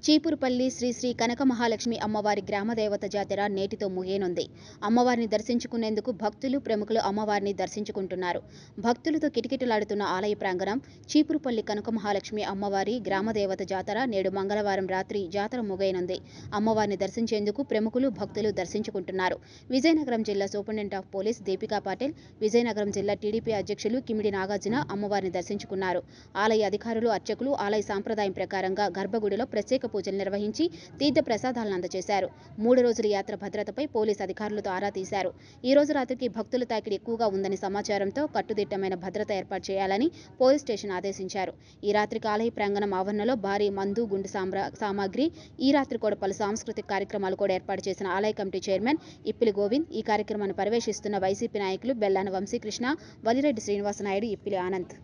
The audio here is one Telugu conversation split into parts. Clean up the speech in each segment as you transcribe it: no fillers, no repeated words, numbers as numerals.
చీపురుపల్లి శ్రీ శ్రీ కనక మహాలక్ష్మి అమ్మవారి గ్రామదేవత జాతర నేటితో ముగియనుంది. అమ్మవారిని దర్శించుకునేందుకు భక్తులు ప్రముఖులు అమ్మవారిని దర్శించుకుంటున్నారు. భక్తులతో కిటకిటలాడుతున్న ఆలయ ప్రాంగణం చీపురుపల్లి కనక మహాలక్ష్మి అమ్మవారి గ్రామదేవత జాతర నేడు మంగళవారం రాత్రి జాతర ముగియనుంది. అమ్మవారిని దర్శించేందుకు ప్రముఖులు భక్తులు దర్శించుకుంటున్నారు. విజయనగరం జిల్లా superintendent of police Deepika Patil, Vizianagaram జిల్లా టీడీపీ అధ్యక్షులు కిమిడి నాగార్జున అమ్మవారిని దర్శించుకున్నారు. ఆలయ అధికారులు, అర్చకులు ఆలయ సాంప్రదాయం ప్రకారంగా గర్భగుడిలో ప్రత్యేక పూజలు నిర్వహించి తీర్థ ప్రసాదాలను అందజేశారు. 3 రోజుల యాత్ర భద్రతపై పోలీసు అధికారులతో ఆరా తీశారు. ఈ రోజు రాత్రికి భక్తుల తాకిడి ఎక్కువగా ఉందని సమాచారంతో కట్టుదిట్టమైన భద్రత ఏర్పాటు చేయాలని పోలీస్ స్టేషన్ ఆదేశించారు. ఈ రాత్రికి ఆలయ ప్రాంగణం ఆవరణలో భారీ మందు, గుండు సామాగ్రి, ఈ రాత్రి కూడా పలు సాంస్కృతిక కార్యక్రమాలు కూడా ఏర్పాటు చేసిన ఆలయ కమిటీ చైర్మన్ ఇప్పిలి గోవింద్, ఈ కార్యక్రమాన్ని పర్యవేక్షిస్తున్న వైసీపీ నాయకులు బెల్లాన వంశీకృష్ణ, వలిరెడ్డి శ్రీనివాసనాయుడు, ఇప్పిలి ఆనంద్.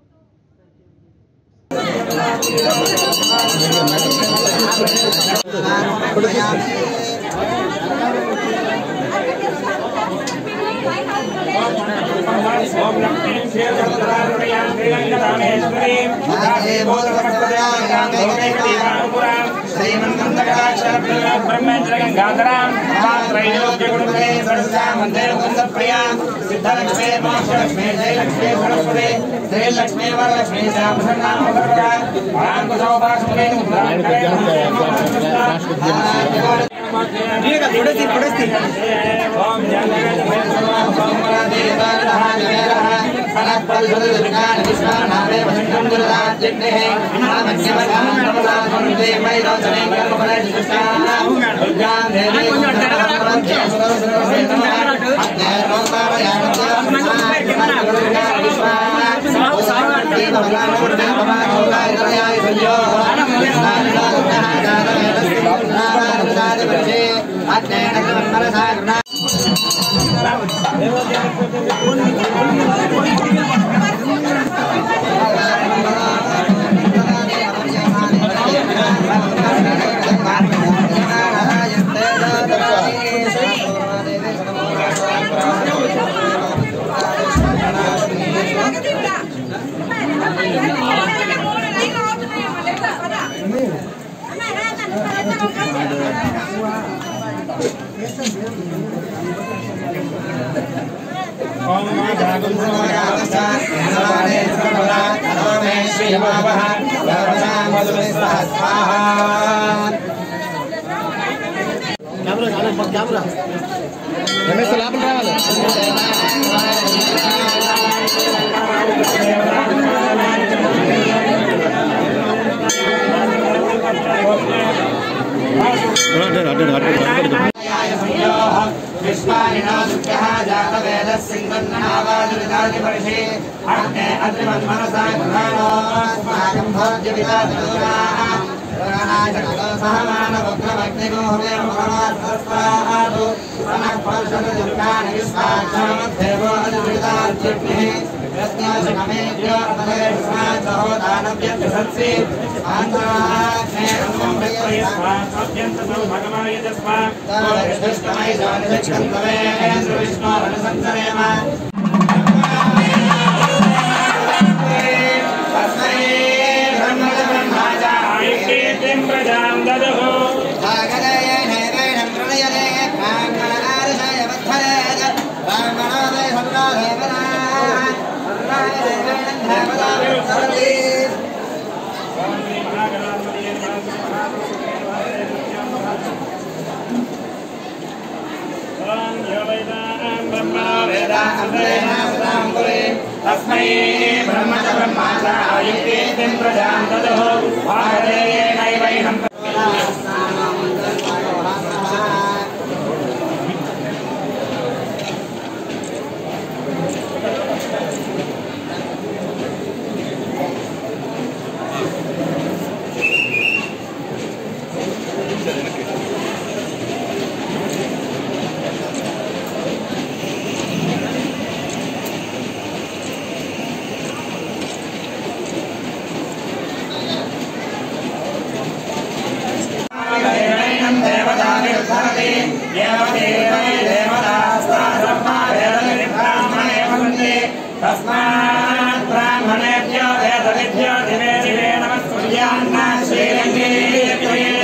तस्मात् ब्राह्मणेभ्यो वेदविद्यो दिवे दिवे नमस्कुर्यान्न श्रीरङ्गे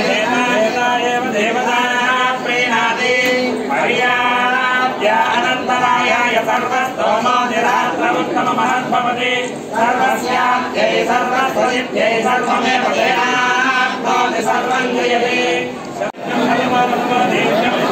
सर्वस्तोमोदिरात्रमुत्तममहद्भवति सर्वस्याप्त्यै सर्वस्वसिद्ध्यै सर्वमेव जयाप्नोति सर्वं जयते